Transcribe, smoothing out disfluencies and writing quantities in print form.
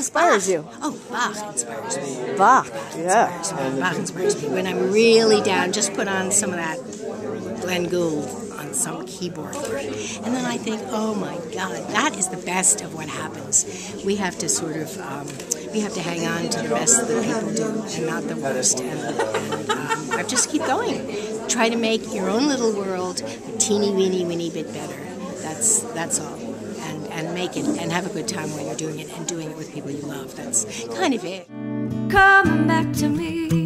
inspires you? Oh, Bach inspires me. Bach, yeah. Bach inspires me. When I'm really down, just put on some of that Glenn Gould on some keyboard. And then I think, oh my God, that is the best of what happens. We have to sort of, we have to hang on to the best that people do and not the worst. And I just keep going. Try to make your own little world a teeny weeny bit better. That's all. And make it and have a good time while you're doing it and doing it with people you love. That's kind of it. Coming back to me.